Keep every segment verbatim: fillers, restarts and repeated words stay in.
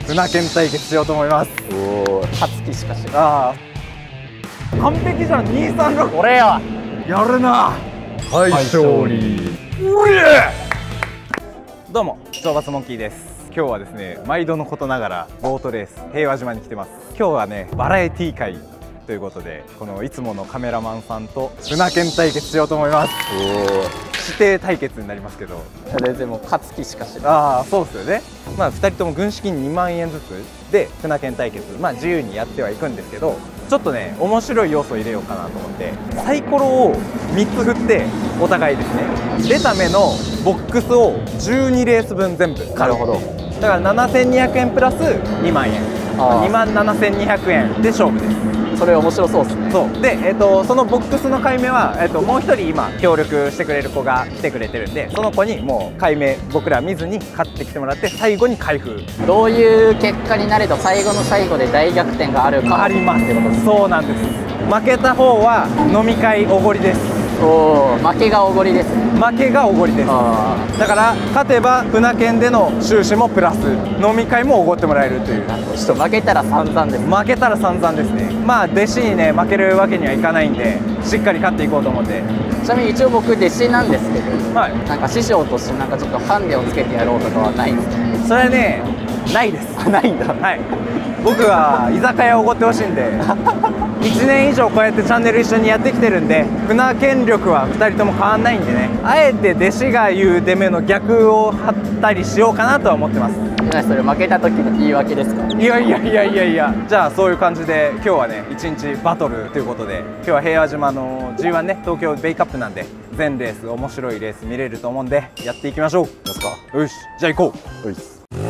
船券対決しようと思います。 おお、初期しかしない。 ああ、完璧じゃん。にさんろく、 俺ややるな。 はい、勝利。 どうも、懲罰モンキーです。今日はですね、毎度のことながらボートレース平和島に来てます。今日はね、バラエティ会ということで、このいつものカメラマンさんと船券対決しようと思います。指定対決になりますけど、 全然もう勝つ気しかしない。 ああ、そうですよね。まあふたりとも軍資金にまんえんずつで船券対決、まあ自由にやってはいくんですけど、ちょっとね面白い要素を入れようかなと思って、サイコロをみっつ振ってお互いですね、出た目のボックスをじゅうにレース分全部買う。 なるほど。 だからななせんにひゃくえんプラスにまんえん、にまんななせんにひゃくえんで勝負です。 それ面白そうですね。 そうで、えー、とそのボックスの買い目は、えー、ともう一人今協力してくれる子が来てくれてるんで、その子にもう買い目僕ら見ずに買ってきてもらって、最後に開封。 どういう結果になれと最後の最後で大逆転があるかありますってことです。 そうなんです。負けた方は飲み会おごりです。 おお、負けがおごりですね。 負けがおごりです。 あだから勝てば船券での収支もプラス、飲み会もおごってもらえるという。 あ、ちょっと負けたら散々です。 負けたら散々ですね。まあ弟子にね負けるわけにはいかないんで、しっかり勝っていこうと思って。 ちなみに一応僕弟子なんですけど、 はい、 なんか師匠としてなんかちょっとハンデをつけてやろうとかはないんですか？ それはね、ないです。 あ、ないんだ。 はい、僕は居酒屋をおごってほしいんでいちねん以上こうやってチャンネル一緒にやってきてるんで、船券力はふたりとも変わんないんでね、あえて弟子が言う出目の逆を張ったりしようかなとは思ってます。 それ負けた時の言い訳ですか？ いやいやいやいやいや、じゃあそういう感じで今日はね一日バトルということで、今日は平和島の ジーワン ね、東京ベイカップなんで全レース面白いレース見れると思うんでやっていきましょう。ですか。よし、じゃあ行こう。よし。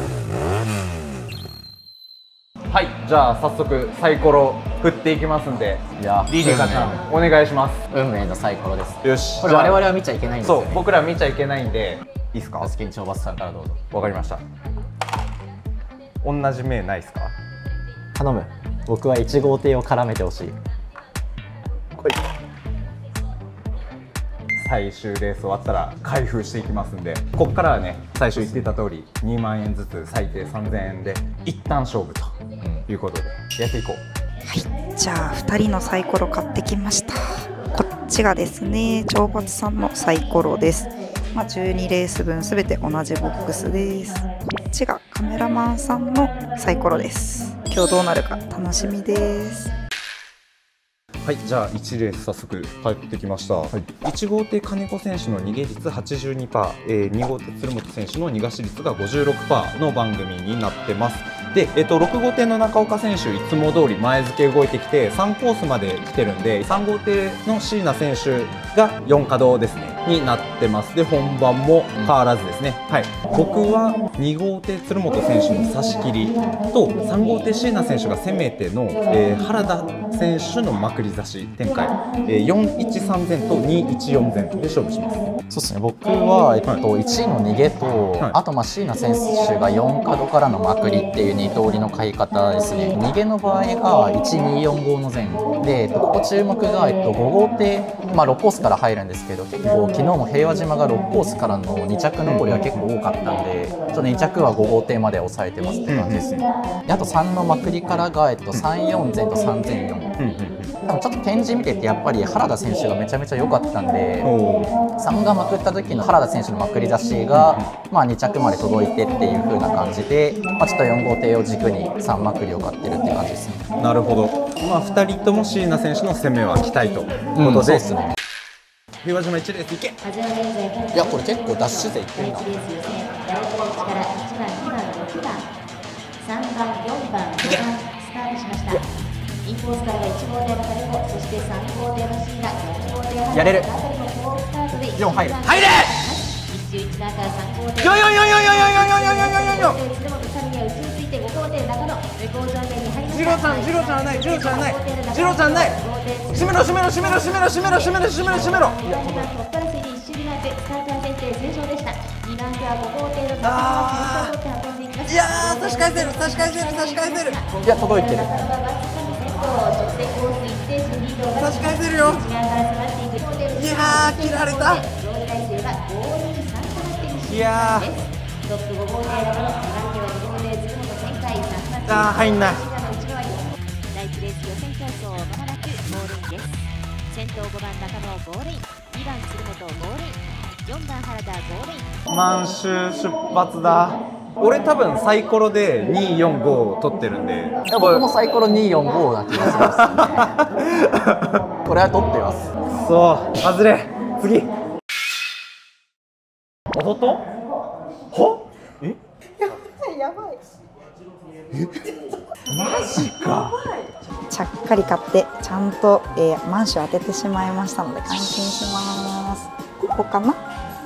はい、じゃあ早速サイコロ振っていきますんで、 いや、 リリカちゃんお願いします。 運命のサイコロです。 よし。 これ我々は見ちゃいけないんですよね。 そう、僕ら見ちゃいけないんで、いいですか？ お好きに懲罰さんからどうぞ。 わかりました。同じ目ないですか？ 頼む。僕はいち号艇を絡めてほしい。 こい。最終レース終わったら開封していきますんで、ここからはね最初言ってた通りにまんえんずつ最低さんぜんえんで一旦勝負ということでやっていこう。 はい、じゃあふたりのサイコロ買ってきました。こっちがですね、懲罰さんのサイコロです。まあ、じゅうにレース分すべて同じボックスです。こっちがカメラマンさんのサイコロです。今日どうなるか楽しみです。 はい、じゃあいちレース早速帰ってきました。はい、いち号艇金子選手の逃げ率 はちじゅうにパーセント、えー、に号艇鶴本選手の逃がし率が ごじゅうろくパーセント の番組になってます。で、えー、とろく号艇の中岡選手いつも通り前付け動いてきてさんコースまで来てるんで、さん号艇の椎名選手がよん稼働ですねになってます。で、本番も変わらずですね。はい、僕はに号艇鶴本選手の差し切りとさん号艇椎名選手が攻めての、えー、原田選手のまくり差し展開、えー、よんいちさん前とにいちよん前で勝負します。 そうですね、僕は、えっと、いちいの逃げと、はい、あとまあ椎名選手がよん角からのまくりっていうに通りの買い方ですね。逃げの場合がいちによんごの前で、えっと、ここ注目が、えっと、ご号艇、まあ、ろくコースから入るんですけど、結構昨日も平和島がろくコースからのに着残りは結構多かったんで、ちょっとに着はご号艇まで抑えてますって感じですね。であとさんのまくりからが、えっと、さんよん前とさん前よん、多分ちょっと展示見ててやっぱり原田選手がめちゃめちゃ良かったんで、さんがまくった時の原田選手のまくり出しが、まあ、に着まで届いてっていう風な感じで、まあ、ちょっとよん号艇を軸にさんまくりを買ってるって感じですね。 なるほど。まあ、ふたりとも椎名選手の攻めは期待ということで、 うん、そうですね。 平和島いちレースいけ。 いや、これ結構ダッシュ勢いってるな。やれる。よん入る。入れ。よんよんよんよんよんよんよんよんよんよんよん。ジロちゃん、ジロちゃんない、ジロちゃんない、ジロちゃんない。閉めろ、閉めろ、閉めろ、閉めろ、閉めろ、閉めろ、閉めろ、閉めろ。ああ、いやー、差し替えてる、差し替えてる、差し替えてる。いや、届いてる。差し替えてるよ。いやー、切られた。いやー。 あー入んない。 第一レース予選競争まもなくゴールインです。先頭ごばん中野ゴールイン、にばん鶴本ゴールイン、よんばん原田ゴールイン。 満州出発だ。俺多分サイコロでによんごを取ってるんで。 いや僕もサイコロによんごな気がしますね。これは取ってます。 そう外れ。次弟ほえやばいマジか。 ちゃっかり買ってちゃんと、えー、満州当ててしまいましたので感心します。ここかな。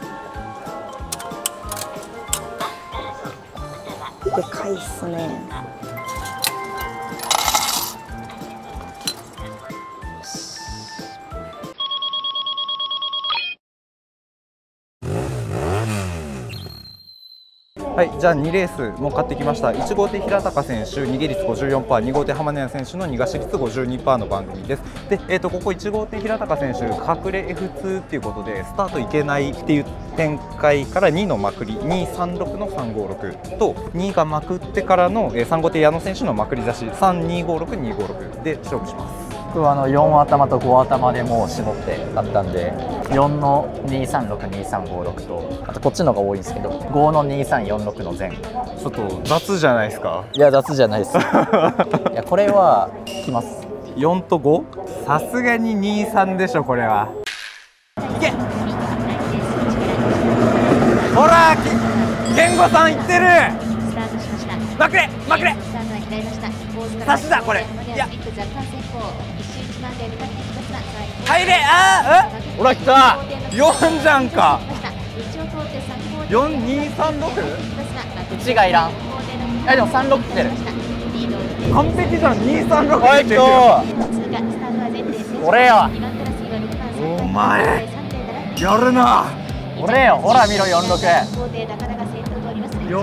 でかいっすね。 はい、じゃあにレースも買ってきました。いち号艇平高選手逃げ率 ごじゅうよんパーセント、に号艇浜根谷選手の逃がし率 ごじゅうにパーセント の番組です。で、えー、とここいち号艇平高選手隠れ エフツー っていうことでスタートいけないっていう展開からにのまくりにさんろくのさんごろくとにがまくってからのさん号艇矢野選手のまくり差しさんにごろくにごろくで勝負します。 僕はあのよん頭とご頭でもう絞ってあったんでよんのにさんろくにさんごろくとあとこっちのが多いんですけどごのにさんよんろくの前。 ちょっと雑じゃないですか。 いや雑じゃないですいやこれはきます。 よんとごさすがににさんでしょこれは。いけほら健吾さんいってる。 スタートしました。 まくれまくれスタートが開きました。 差しだこれ。いや入れあーえほら来たよんじゃんか。よんにさんろくいちがいらん。いやでもさんろく来てる。 完璧じゃん。にさんろくおいっと俺よお前やるな。 俺よほら見ろよんろくよん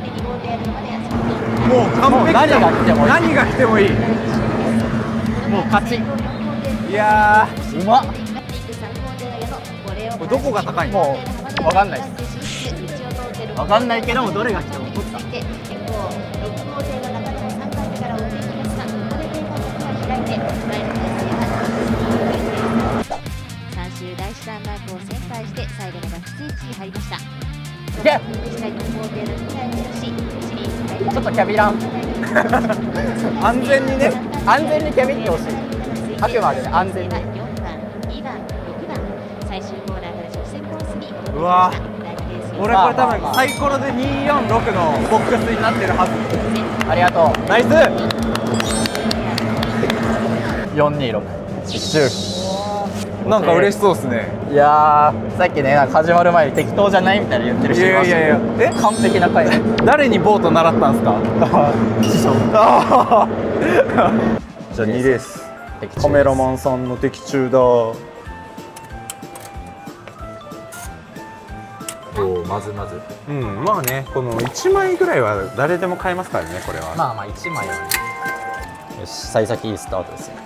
もう完璧じゃん。 何が来てもいい。 何が来てもいい。 もう勝ち。 いやうまっ。 これどこが高いの。 もう分かんないです分かんないけどもどれが来ても取った。 さん周大師団マークを旋回して最後のバックスイッチに入りました。 いけちょっとキャビらん安全にね。 安全にキャビってほしい。あくまで安全に。 よんばん、にばん、ろくばん、最終コーナーから直線コースにうわ俺これ多分サイコロでによんろくのボックスになってるはず。 ありがとう。 ナイス。 よんにろく一周。 なんか嬉しそうですね。 いやーさっきねなんか始まる前に適当じゃないみたいな言ってる人いましたけど。 いやいやいやえ完璧な回。 誰にボート習ったんですか。じゃあにレースカメラマンさんの的中だ。おまずまず。 うんまあねこのいちまいぐらいは誰でも買えますからねこれは。 まあまあいちまいはね。よし幸先いいスタートですよ。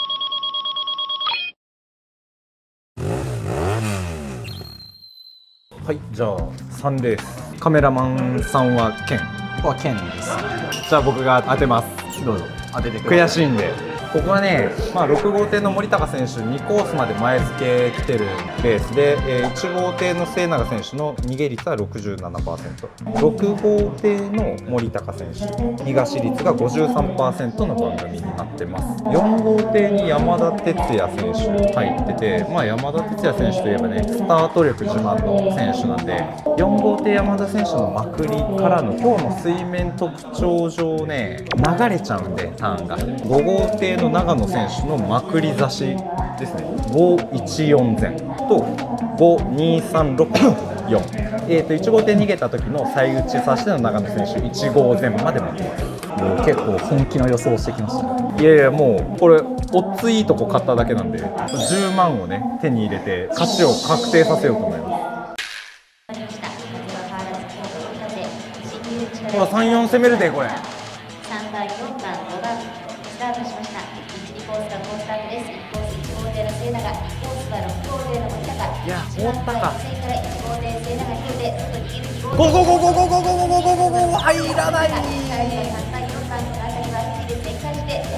はいじゃあさんレースカメラマンさんは剣。 ここは剣です。 じゃあ僕が当てます。 どうぞ当ててください。 悔しいんで。ここはね、まあ、ろく号艇の森高選手にコースまで前付け来てるレースで、えー、いち号艇の末永選手の逃げ率は ろくじゅうななパーセント、ろく号艇の森高選手逃がし率が ごじゅうさんパーセント の番組になってます。よん号艇に山田哲也選手入ってて、まあ、山田哲也選手といえばねスタート力自慢の選手なんで、よん号艇山田選手のまくりからの今日の水面特徴上ね流れちゃうんでターンがご号艇の長野選手のまくり差しですね。ごいちよん前とごにさんろくよん、えー、といち号艇逃げた時の最打ち差しでの長野選手いち号前まで持ってます。 もう結構本気の予想をしてきましたね。 いやいやもうこれオッズいいとこ買っただけなんでじゅうまんをね手に入れて勝ちを確定させようと思います。ほらさんよん攻めるでこれ。 さんばん、よんばん、ごばんスタートしました。いち、にコースが好スタートです。いちコースいち号艇の末永、にコースはろく号艇の森高。 いやいちばん森高からいち号艇末永ヒルで外に逃げるに号艇。 ゴゴゴゴゴゴゴゴゴゴゴゴ入らない。 さんばん、よんばん、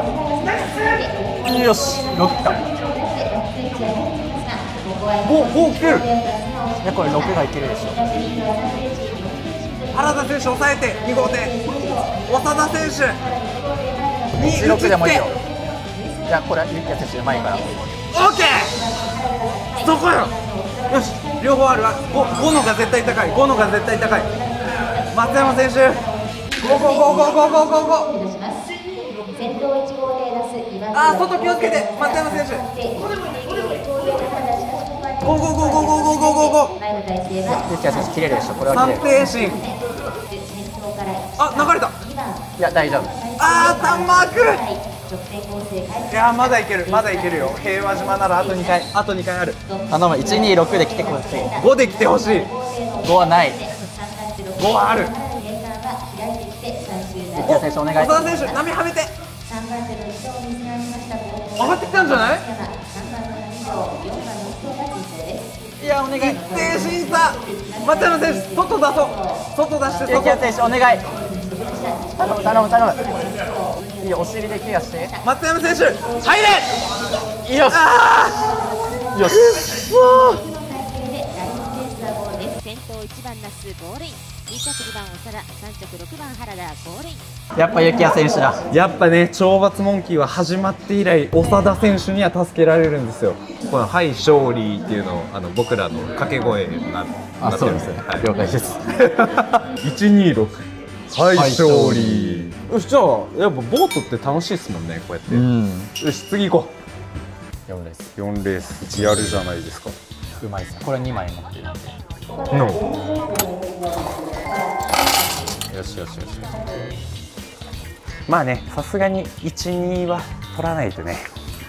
よしろくか。 ご、ご来てる。 いやこれろくがいけるでしょ。 原田選手抑えてに号艇。長田選手。 いちろくでもいいよ。いやこれはゆきや選手うまいから。 オッケー。そこよ。よし、両方あるわ。ご、ごのが絶対高い。ごのが絶対高い。松山選手。ゴーゴーゴーゴーゴーゴーゴーゴー。あー、外気をつけて、松山選手。ゴーゴーゴーゴーゴーゴーゴーゴーゴー。 ゆきや選手切れるでしょ。これは三切れる。 平心。あ、流れた。 いや大丈夫。 あー、タンマーク。いやー、まだいける、まだいけるよ。平和島ならあとにかい、あとにかいある。 頼む。いちにろくで来てほしい。 ごで来てほしい。 ごはない。 ごはある。 ゆきや選手お願い。 長田選手、波はめて。上がってきたんじゃない？ いやお願い。 一定審査。松山選手、外出そう。外出してゆきや外。 選手お願い。頼む頼む頼む。いいよお尻でケアして。 松山選手、入れ。 よし。 あよし。 先頭いちばん那須ゴールイン、に着にばん長田、さん着ろくばん原田ゴールイン。 やっぱゆきや選手だ。 やっぱね、懲罰モンキーは始まって以来、長田選手には助けられるんですよ。このはい勝利っていうのをあの僕らの掛け声になあ、 なってるんそうですね。 はい、 了解です。 いちにろく。はいはい勝勝利。よし、じゃあやっぱボートって楽しいですもんね、こうやって。 ん。 よし、次行こよんレース。 う。よんレースリアルじゃないですか。 うまいですね。これにまい持ってるんで。 のよしよしよし。 まあね、さすがにいち、には取らないとね。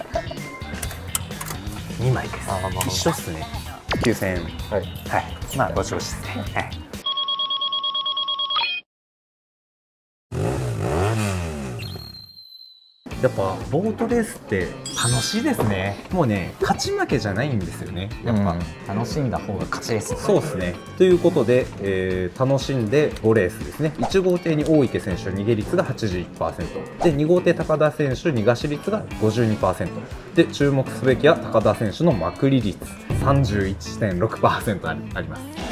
にまいです。 あーまあまあ一緒っすね。きゅうせんえん。 はい。 はい。まあご調子ですね。はい。やっぱボートレースって楽しいですね。もうね、勝ち負けじゃないんですよね。やっぱ。 楽しんだ方が勝ちですよ。 そうですね。ということで、えー楽しんでごレースですね。いち号艇に大池選手逃げ率が はちじゅういちパーセント で、に号艇高田選手逃がし率が ごじゅうにパーセント で、注目すべきは高田選手のまくり率 さんじゅういちてんろくパーセント ありあります。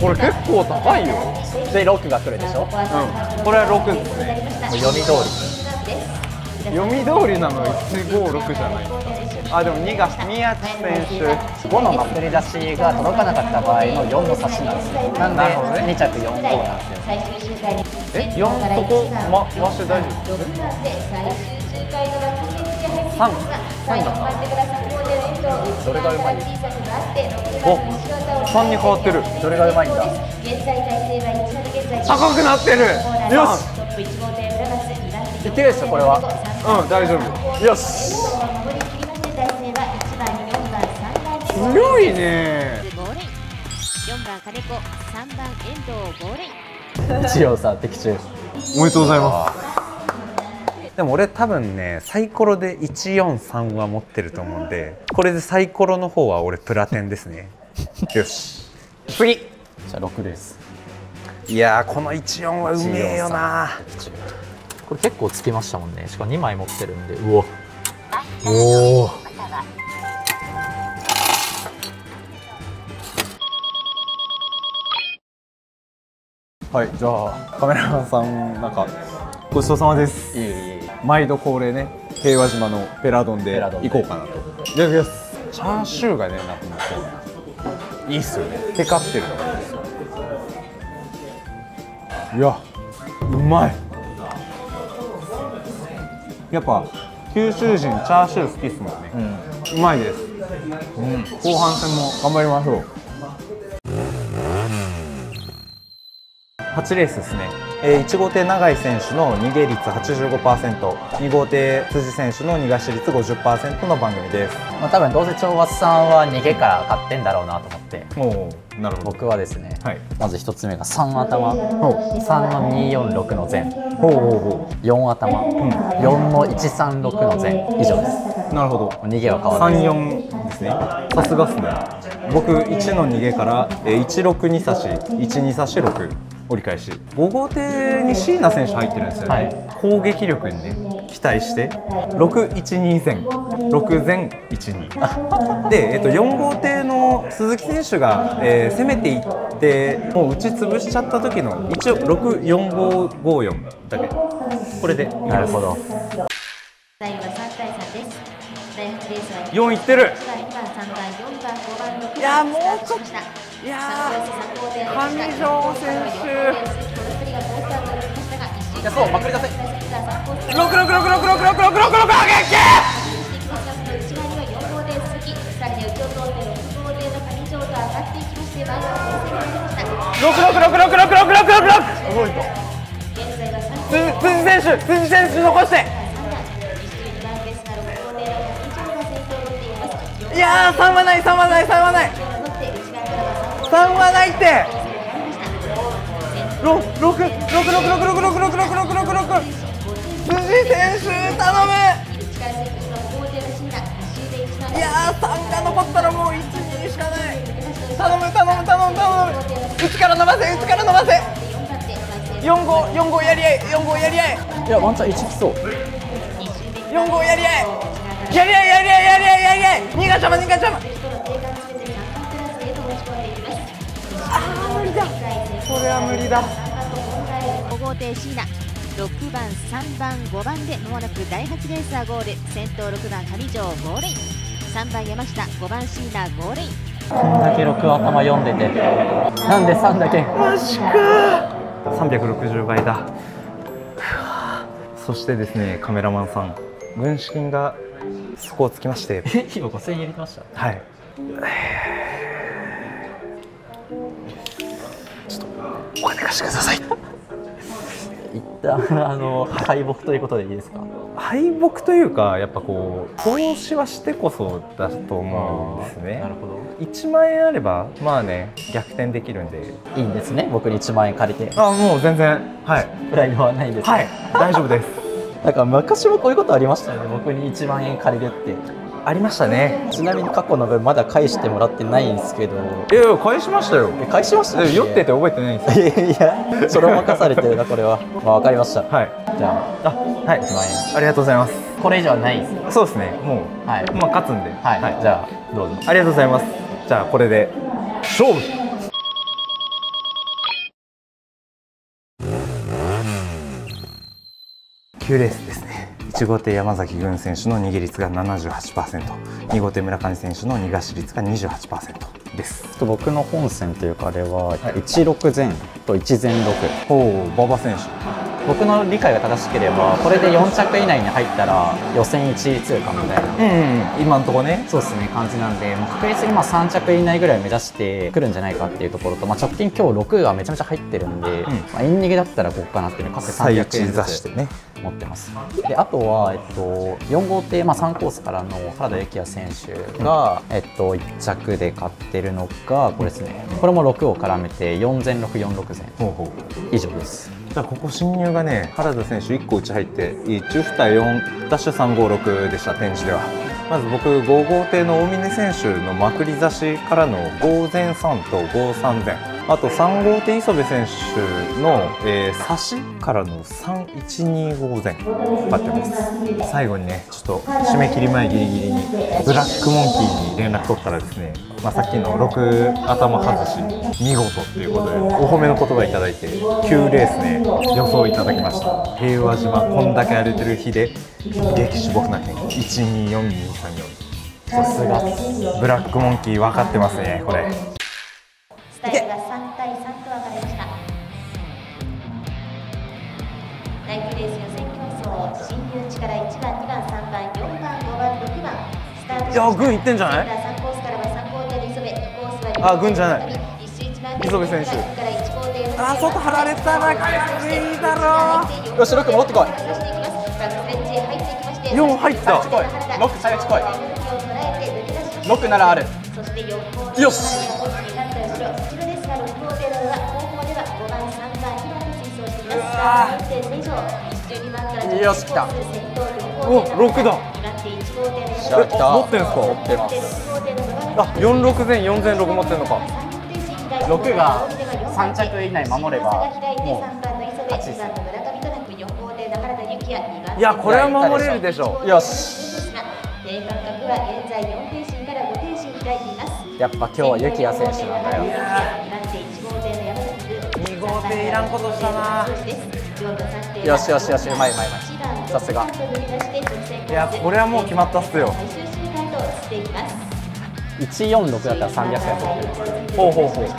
これ結構高いよ。 でろくが来るでしょ。 うん、これはろくですね。 もう読み通読み通りなのいちごろくじゃないですか。あ、でもにが宮地選手りごのまくり出しが届かなかった場合のよんの差しなんですよ。なんでに着よん号なんですよ。 え、よんそこ、ま、回して大丈夫？さん、さんだった。 どれがうまい？ お、さんに変わってる。 どれがうまいんだ？ 高くなってる。よし。 いけるでしょこれは。 うん、大丈夫。よし。強いね。 ゴールイン。よんばん金子、さんばん遠藤ゴールイン。 一応さ的中。 おめでとうございます。でも俺多分ねサイコロでいちよんさんは持ってると思うんで、これでサイコロの方は俺プラテンですね。よし、次。 じゃあろくです。 いやーこのいちよんはうめえよな。 これ結構つきましたもんね。しかもにまい持ってるんで。うおおお。 はい、じゃあカメラマンさんなんかごちそうさまです。 いいいい。 毎度恒例ね、平和島のペラ丼で行こうかなと。いただきます。チャーシューがね、なんかもういいっすよね。テカってるのがいいですよ。いや、うまい。やっぱ九州人チャーシュー好きっすもんね。うん、うまいです。うん、後半戦も頑張りましょう。はちレースですね。えー、いち号艇永井選手の逃げ率 はちじゅうごパーセント、に号艇辻選手の逃がし率 ごじゅっパーセント の番組です。 まあ多分どうせ長髪さんは逃げから買ってんだろうなと思って。 おお、なるほど。 僕はですね、はい、まず一つ目がさん頭、さんのによんろくの前、 ほうほうほう、 よん頭、うん、よんのいちさんろくの前、以上です。なるほど。逃げは変わらない。さんよんですね。さすがっすね。僕いちの逃げからいちろくに差し、いちに差しろく。折り返しご号艇に椎名選手入ってるんですよね、はい、攻撃力にね期待してろくいちに前ろく前いちにで、えっと、よん号艇の鈴木選手が、えー、攻めていってもう打ち潰しちゃった時の一応ろくよんごごよんだけこれでいきます。なるほど。 最後はさんたいさんです。だいはちレースはよんいってる。 にばん、さんばん、よんばん、ごばん、ろくばん。 いやもうちょっといやー上条選手いやそうまくり出せろくろくろくろくろくろくろくろくろくろ辻選手辻選手残していやーさんはないさんはないさんはないさんはないってろくろくろくろくろくろくろくろくろくろくろくろく辻選手頼むいやーさんが残ったらもういちにしかない頼む頼む頼む頼む内から伸ばせ内から伸ばせよん号よん号やり合いよん号やり合いいやワンチャンいちきそうよん号やり合いやり合いやり合いやり合いやり合いにがちゃまにがちゃまあー無理だそれは無理だご号艇椎名ろくばんさんばんごばんでまもなくだいはちレースはゴール。先頭ろくばん上条ゴールイン、さんばん山下、ごばん椎名ゴールイン。 こんだけろく頭読んでてなんでさんだけマジかさんびゃくろくじゅうばいだ。そしてですねカメラマンさん軍資金が底をつきましてえ今ごせんえん入れてました。 はいちょっとお金貸してください一旦あの敗北ということでいいですか。 敗北というかやっぱこう投資はしてこそだと思うんですね。 なるほど。 いちまんえんあればまあね逆転できるんでいいんですね。僕にいちまんえん借りてあもう全然はいプライドはないです。 はい大丈夫ですなんか昔もこういうことありましたよね。僕にいちまんえん借りるってありましたね。 ちなみに過去の分まだ返してもらってないんですけど。 いやいや返しましたよ。 返しましたね。 酔ってて覚えてないんですよ。 いやそれを任されてるなこれは。まあ分かりました。 はいじゃああはいいちまんえんありがとうございます。 これ以上はないです。 そうですねもうはいまあ勝つんではい、はい、じゃあどうぞ。 ありがとうございます。じゃあこれで勝負きゅうレースですね。いち号艇山崎軍選手の逃げ率が ななじゅうはちパーセント、に号艇村上選手の逃がし率が にじゅうはちパーセント です。 僕の本戦というかあれはいちろく前といち前ろく。 おお、馬場選手。 僕の理解が正しければこれでよん着以内に入ったら予選いちい通過みたいな、 うんうん、今のところね。 そうですね感じなんで、もう確実にまあさん着以内ぐらい目指してくるんじゃないかっていうところと、まあ、直近今日ろくがめちゃめちゃ入ってるんで、うん、まあ、イン逃げだったらここかなっていうのを各さんびゃくえんずつ持ってます。であとは、えっと、よん号艇、まあ、さんコースからの原田幸也選手が、うん、えっと、いっ着で勝ってるのがこれですね。これもろくを絡めてよん前ろく、よんろく前以上です。 じゃあここ進入がね、原田選手いっこ内入っていちふたよんダッシュさんごろくでした、展示では。まず僕ご号艇の大峰選手のまくり差しからのご前さんとごさん前、あとさん号艇磯部選手の、えー、差しからのさんいちにご前勝ってます。最後にね、ちょっと締め切り前ギリギリにブラックモンキーに連絡取ったらですね、まあ、さっきのろく頭外し見事っていうことでお褒めの言葉いただいてきゅうレースね予想いただきました。平和島こんだけ荒れてる日で激種僕な県いちによんにさんよん、さすがブラックモンキー分かってますね。これスタイルがさんたいさんと分かれました。だいきゅうレース予選競争、進入地からいちばん、にばん、さんばん、よんばん、ごばん、ろくばんスタートしました。 いや、軍いってんじゃない？あ、軍じゃない。磯部選手。あ、外張られたな。きついだろ。よし、ろく戻ってこい。よん入った。 ろく最内来い。ろくならある。よし。よし、来た。 お、ろくだ。 え、 持ってんすか？ 持ってます。 あ、よんろく前、よん前ろく持ってんのか。 ろくがさん着以内守ればもう勝ちです。 いや、これは守れるでしょう。 よし。やっぱ今日は幸也選手なんだよ。 に号艇いらんことしたな。 よしよしよし、うまいうまいうまい。さすが。 いや、これはもう決まったっすよ。 いちよんろくだったらさんびゃくえん取ってます。 ほうほうほう。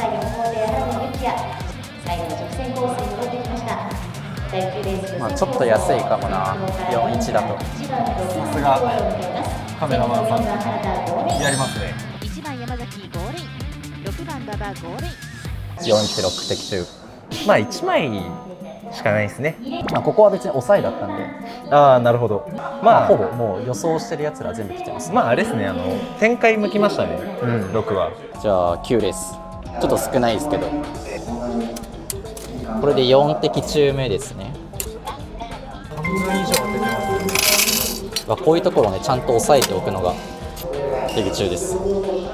まあちょっと安いかもな。よんいちだと。 さすがカメラマンさんやりますね。 いちばん山崎ゴールイン、ろくばん馬場ゴールイン。 よんいちろく的中。 まあいちまいしかないですね。 まあここは別に抑えだったんで。 ああ、なるほど。まあ、 まあ、ほぼもう予想してるやつら全部来てます。 まああれですね、あの展開向きましたね。うん、ろくは。 じゃあきゅうレース。ちょっと少ないですけど。これでよん的中目ですね。 半分以上出てますね。 まあこういうところをねちゃんと抑えておくのが的中です。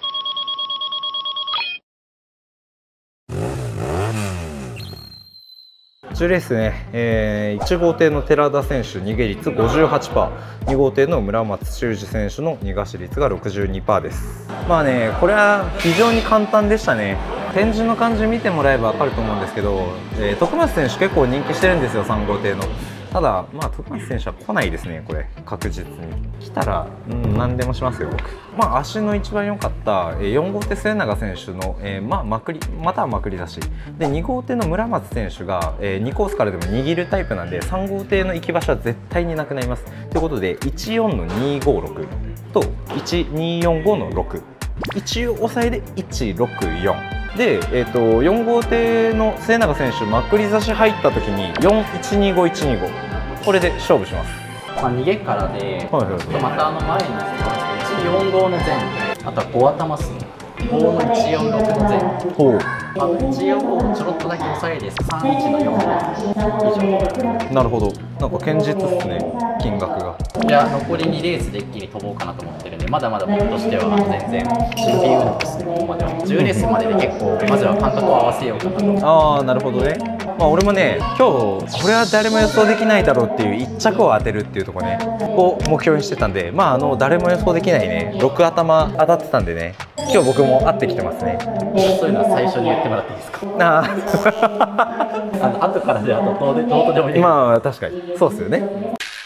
じゅうレースね、えー、いち号艇の寺田選手逃げ率 ごじゅうはちパーセント、に号艇の村松修司選手の逃がし率が ろくじゅうにパーセント です。まあね、これは非常に簡単でしたね。展示の感じ見てもらえば分かると思うんですけど、えー、徳松選手結構人気してるんですよ、さん号艇の。ただ、まあ、徳松選手は来ないですね、これ、確実に。来たら、うん、何でもしますよ、僕。まあ、足の一番良かった、えー、よん号艇末永選手の、えー、まあ、まくり、またはまくり出し。で、に号艇の村松選手が、えー、にコースからでも握るタイプなんで、さん号艇の行き場所は絶対になくなります。ということで、いちよんのにごろくといちによんごのろく。一応抑えでいちろくよん。で、えー、とよん号艇の末永選手まくり差し入った時によんいちにごいちにご、これで勝負します。 まあ、逃げからで、はいはいはい、またあの前にいちよんごの前、あとはご頭っすね。ごのいちよんろくの前。ほう。まあ、いちよんごをちょろっとだけ抑えです。さんいちのよん以上。 なるほど。なんか堅実っすね、金額が。 いや、残りにレースで一気に飛ぼうかなと思ってるんで、まだまだ僕としては全然準備運動ですね、ここまでは。じゅうレースまでで結構、まずは感覚を合わせようかなと。 ああ、なるほどね。まあ、俺もね、今日これは誰も予想できないだろうっていういっ着を当てるっていうところね、を目標にしてたんで、まあ、あの誰も予想できないね、ろく頭当たってたんでね、今日僕も合ってきてますね。 そういうのは最初に言ってもらっていいですか。 ああの後からであとどうでどうとでもいい。 まあ確かにそうですよね。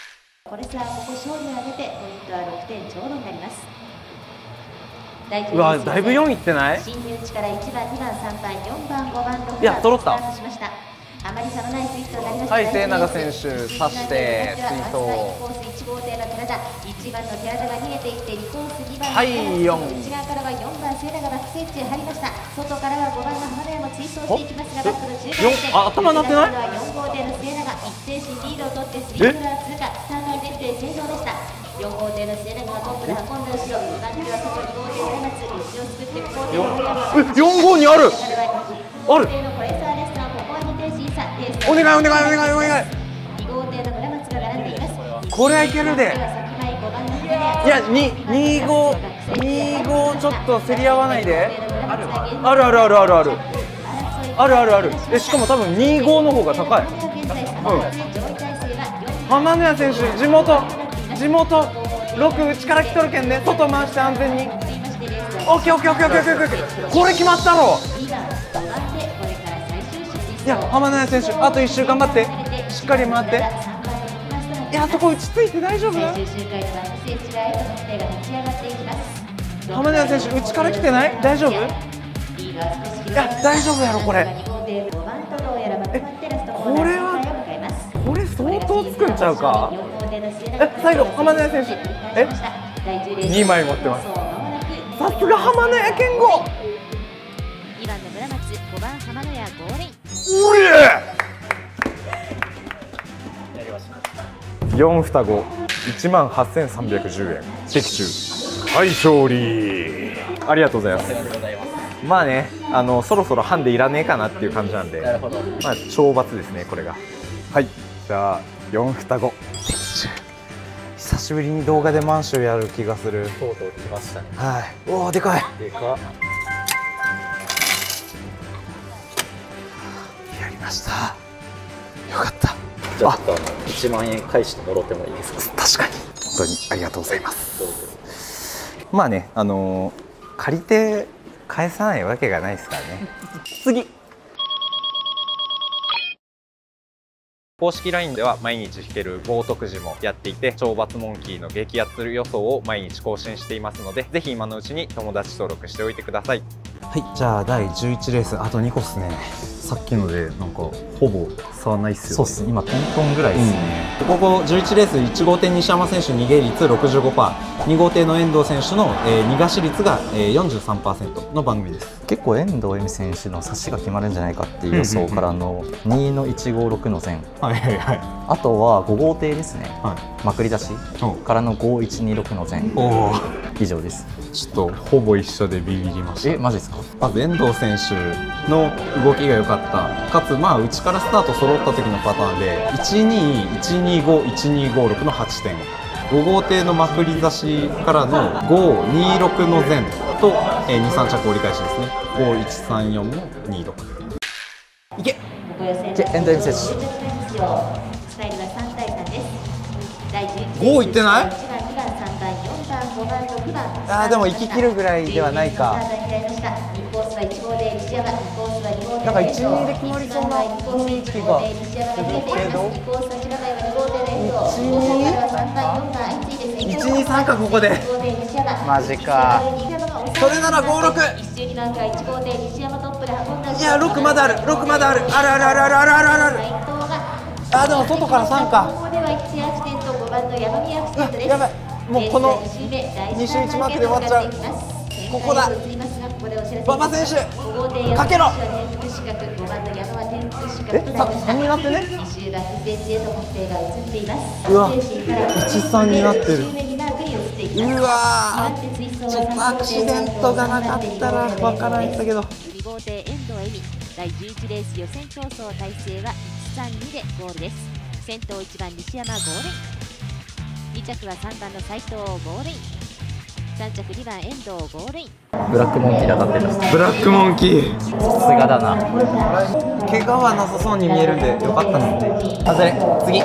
これさあここ勝利を挙げてポイントはろくてんちょうどになります。 うわだいぶよんいってない？ 進入地からいちばんにばんさんばんよんばんごばんろくばんいや揃ったスタートしました。あまり差のないスイーツとなりました。 はい末永選手刺して追コ走ースいち号艇の寺田、いちばんの寺田が逃げていってにコースにばんはいよん内側からはよんばん末永がバックセンチへ入りました。外からはごばんの浜田屋も追走していきますがバックの中間地点あ頭なってない？ よん号艇の末永一斉心リードを取ってスリークラー通過スタート前提正常でした。よん号艇の末永がトップで運んだ後ろにばん手は外に号艇村松内を作ってご号艇のよん号にあるあるお願いお願いお願いお願いこれはいけるで。いやにに号に号ちょっと競り合わないで。あるあるあるあるあるあるあるあるあるえしかも多分に号の方が高い。うん浜野谷選手地元地元ろく内から来とるけんね外回して安全に。オッケーオッケーオッケーオッケーオッケーオッケーこれ決まったろ。いや浜野谷選手あといっ周頑張ってしっかり回って。いやそこ落ち着いて大丈夫？浜野谷選手内から来てない？大丈夫？いや大丈夫やろこれ。えこれはこれ相当つくんちゃうか？え最後浜野谷選手えにまい持ってます。さすが浜野谷健吾。 にばんの村松、ごばん浜野谷ゴールイン。 おいよん双子いちまんはっせんさんびゃくじゅうえん的中。はい勝利ありがとうございます。まあねあのそろそろハンデいらねえかなっていう感じなんでまあ懲罰ですねこれが。はいじゃあよん双子的中。久しぶりに動画で満州やる気がする。 とうとう来ましたね。 はいおおでかいでかっ。 やりましたよかった。 じゃあちょっとあのいちまんえん返してもろてもいいですか？ 確かに本当にありがとうございます。まあねあのー、借りて返さないわけがないですからね次公式 ライン では毎日引ける豪徳寺もやっていて懲罰モンキーの激アツ予想を毎日更新していますのでぜひ今のうちに友達登録しておいてください。はいじゃあだいじゅういちレースあとにこっすね。さっきのでなんかほぼ差はないっすよ。 そうっす今トントンぐらいですね、 うん、ここじゅういちレースいち号艇西山選手逃げ率 ろくじゅうごパーセント に号艇の遠藤選手の、えー、逃がし率が、えー、よんじゅうさんパーセント の番組です。 結構遠藤恵美選手の差しが決まるんじゃないかっていう予想からのにのいちごろくの前、 はいはいはい、 あとはご号艇ですね、はい、まくり出しおからのごいちにろくの前お以上です。 ちょっとほぼ一緒でビビりました。 えマジですか？ まず遠藤選手の動きが良かったかつまあ内からスタート揃った時のパターンでいちにいちにごいちにごろくのはちてんご号艇のまくり出しからのごにろくの前と、えー、にさん着折り返しですねごいちさんよんのにろくいけいけ遠藤恵美選手ごいってない？あーでも行き切るぐらいではないか。なんかいちにで決まりそうな雰囲気がするけどいちにさんかここでマジか。それならごろくいやろくまだあるろくまだあるあるあるあるあるあるあるあるあでも外からさんか。やばいもうこのに周いちマークで終わっちゃう。ここだ馬場選手かけろ。えささんになってね。うわいちさんになってる。うわちょっとアクシデントがなかったらわからないんだけど。 に号艇遠藤恵美だいじゅういちレース予選競争体制はいちさんにでゴールです。先頭いちばん西山ゴールインに着はさんばんの斉藤ゴールインさん着にばん遠藤ゴールイン。 ブラックモンキーで当たってるんです。 ブラックモンキーさすがだな。 怪我はなさそうに見えるんでよかったですね。外れ次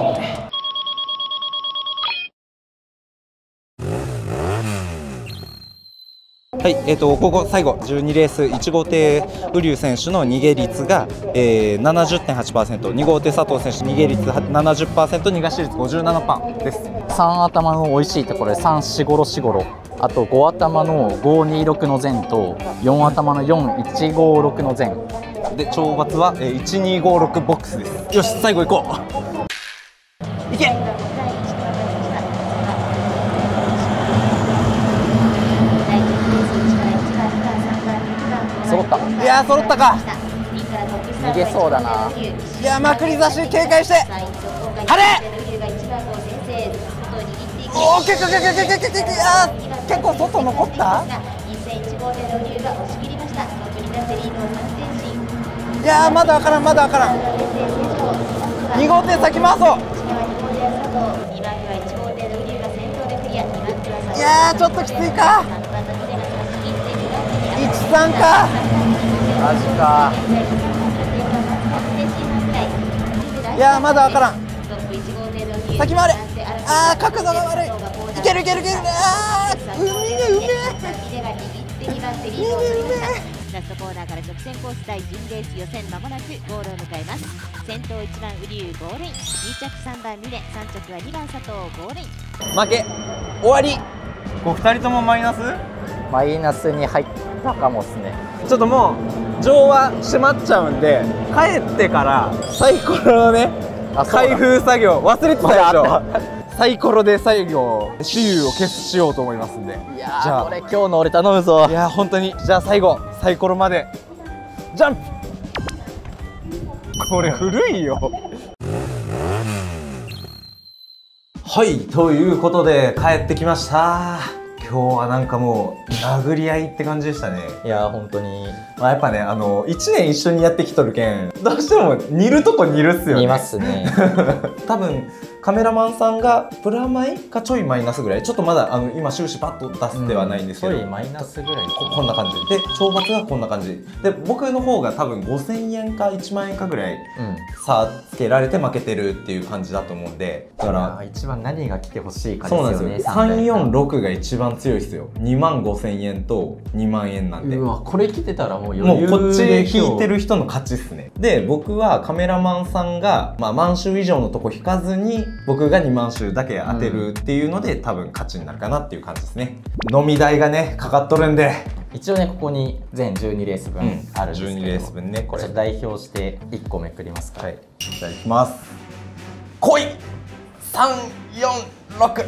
ははい、えー、とここ最後じゅうにレースいち号艇瓜生選手の逃げ率が、えー、ななじゅってんはちパーセント、に号艇佐藤選手逃げ率 ななじゅっパーセント、逃がし率 ごじゅうななパーセント です。 さん頭の美味しいところでさんしごろしごろ、あとご頭のごにろくの前とよん頭のよんいちごろくの前で懲罰は、えー、いちにごろくボックスです。よし最後行こう。いけ。 揃った。 いやー揃ったか。 逃げそうだな。 いやーまくり差し警戒して。晴れ。おお結構結構結構結構結構あー結構外残った。いやーまだわからんまだわからん。に号艇先回そう。いやーちょっときついか。いちさんか。 マジか。 いやーまだわからん。先回れ。あー角度が悪い。いけるいけるいける。あー海がうめえ。 ラストコーナーから直線コース対準レース予選まもなくゴールを迎えます。先頭いちばん瓜生ゴールイン、に着さんばん峰、さん着はにばん佐藤ゴールイン。 負け終わり。こうふたりともマイナス。 マイナスに入ったかもっすね。 ちょっともう錠は閉まっちゃうんで帰ってからサイコロのね開封作業忘れてたでしょ。サイコロで最後雌雄を決しようと思いますんで。 いやじゃあーこれ今日の俺頼むぞ。 いやー本当にじゃあ最後サイコロまでジャンプ。これ古いよ。はいということで帰ってきました。今日はなんかもう殴り合いって感じでしたね。 いやー本当にまあやっぱねあのいちねん一緒にやってきとるけんどうしても似るとこ似るっすよね。 見ますね。 多分カメラマンさんがプラマイかちょいマイナスぐらい、ちょっとまだあの今終始パッと出すではないんですけど、 ちょいマイナスぐらいここんな感じで懲罰がこんな感じで、僕の方が多分ごせんえんかいちまんえんかぐらいうん差つけられて負けてるっていう感じだと思うんで、だから一番何が来てほしいかですそうなんよね。 ですよ。さんよんろくが一番強いですよ。にまんごせんえんとにまんえんなんで。 うわこれ来てたらもう余裕もうこっちで引いてる人の勝ちっすね。で僕はカメラマンさんが、まあ、満州以上のとこ引かずに僕がにまん州だけ当てるっていうので、うん、多分勝ちになるかなっていう感じですね。飲み代がねかかっとるんで一応ねここに全じゅうにレース分あるんですけど、 うん、じゅうにレース分ねこれちょっと代表していっこめくりますか。 はいじゃあいきます。来いさんよんろく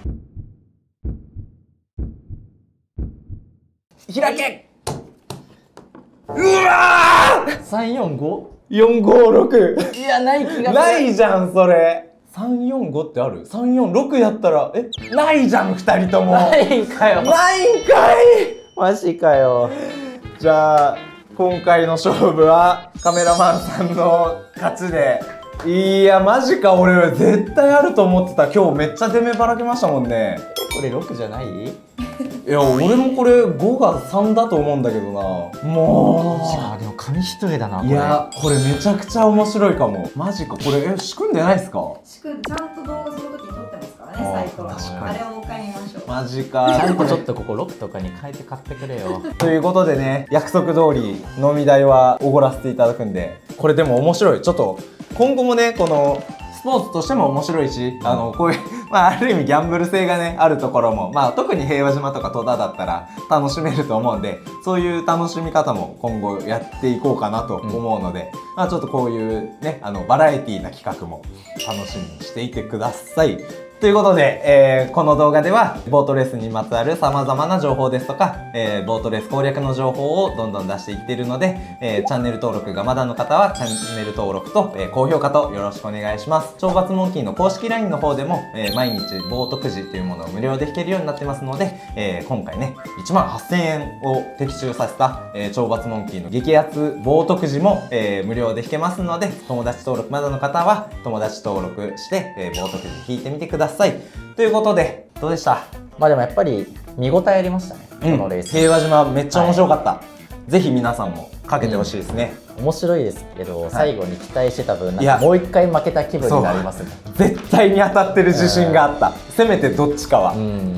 開け。うわーさんよんごよんごろくいやない気がする。 ないじゃんそれ。さんよんごってある？ さんよんろく やったらえないじゃんふたりとも。 ないんかよ。 ないんかい。 マジかよ。 じゃあ今回の勝負はカメラマンさんの勝ちで。いやマジか、俺絶対あると思ってた。今日めっちゃ出目ばらけましたもんね。 これろくじゃない？ いや俺もこれごがさんだと思うんだけどな。もあでも紙一重だな。 ういやこれめちゃくちゃ面白いかも。マジかこれえ仕組んでないっすか？ しくちゃんと動画するときに撮ってますからね、サイコロ。 確かにあれをもう一回見ましょう。 マジか。 ちゃんとちょっとこころくとかに変えて買ってくれよ。 ということでね、約束通り飲み代はおごらせていただくんで、これでも面白い。ちょっと今後もねこのスポーツとしても面白いし、あのこういうまあある意味ギャンブル性がねあるところも、まあ特に平和島とか戸田だったら楽しめると思うんで、そういう楽しみ方も今後やっていこうかなと思うので、うん、まあちょっとこういうねあのバラエティーな企画も楽しみにしていてください。ということで、えー、この動画ではボートレースにまつわる様々な情報ですとか、えー、ボートレース攻略の情報をどんどん出していっているので、えー、チャンネル登録がまだの方はチャンネル登録と、えー、高評価とよろしくお願いします。懲罰モンキーの公式 ライン の方でも、えー、毎日ボートくじというものを無料で引けるようになってますので、えー、今回ねいちまんはっせんえんを的中させた、えー、懲罰モンキーの激アツボートくじも、えー、無料で引けますので、友達登録まだの方は友達登録して、えー、ボートくじ引いてみてください。ということでどうでした？ まあでもやっぱり見応えありましたね、 うん、 このレース。 平和島めっちゃ面白かった、はい、ぜひ皆さんもかけてほしいですね、 うん、面白いですけど、はい、最後に期待してた分なんいやかもう一回負けた気分になりますね。 絶対に当たってる自信があった、せめてどっちかは、 うん、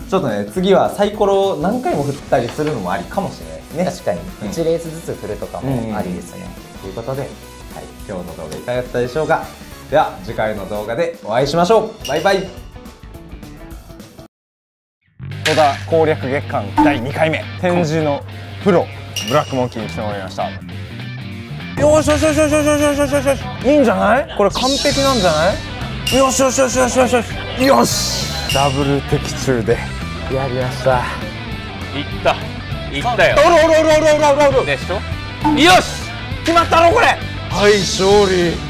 ちょっとね次はサイコロを何回も振ったりするのもありかもしれないですね。 確かにうんいちレースずつ振るとかもありですね。 ということで、はい、今日の動画いかがだったでしょうか。では次回の動画でお会いしましょう。バイバイ。 戸田攻略月間だいにかいめ展示のプロブラックモンキーに来てもらいました。よしよしよしよしよしよしよしよしよし、いいんじゃない？これ完璧なんじゃない？よしよしよしよしよしよしよし、ダブル的中でやりました。 いったいったよ。 おるおるおるおるおるおるおるでしょ。 よし決まったのこれ。はい勝利。